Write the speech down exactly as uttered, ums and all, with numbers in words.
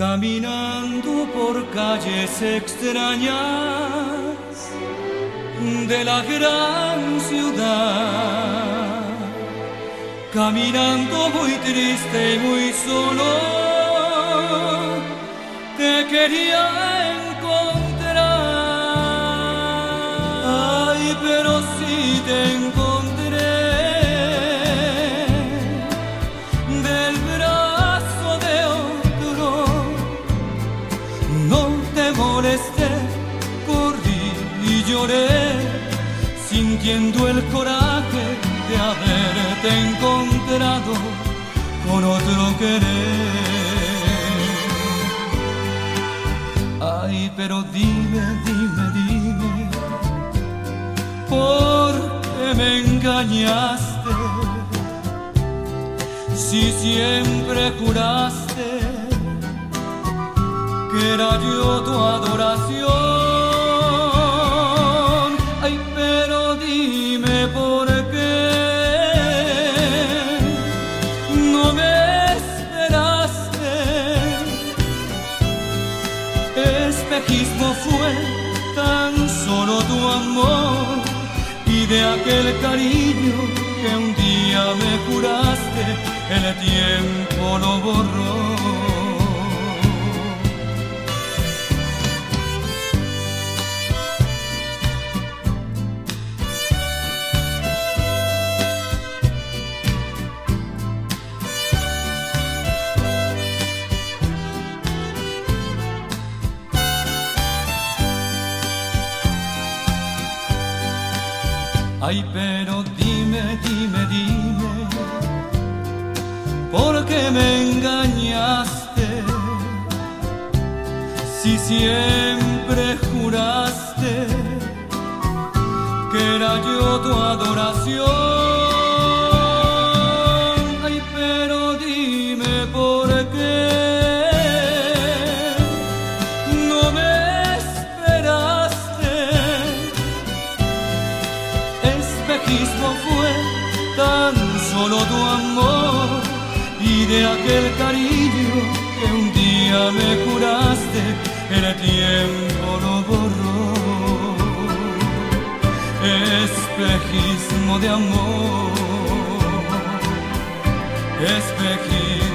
caminando por calles extrañas de la gran ciudad, caminando muy triste y muy solo, te quería encontrar. Ay, pero si te encontré, del brazo de otro no te molesté, corrí y lloré, sintiendo el coraje de haberte encontrado con otro querer. Ay, pero dime, dime, dime, ¿por qué me engañaste? Si siempre juraste que era yo tu adoración. Ay, pero dime por qué no me esperaste. Espejismo fue tan solo tu amor y de aquel cariño que un día me juraste, el tiempo lo borró. Ay, pero dime, dime, dime, ¿por qué me engañaste? Si siempre juraste que era yo tu adoración. Ay, pero dime por qué no me esperaste. Espejismo fue tan solo tu amor y de aquel cariño que un día me juraste, el tiempo lo borró. Espejismo de amor, espejismo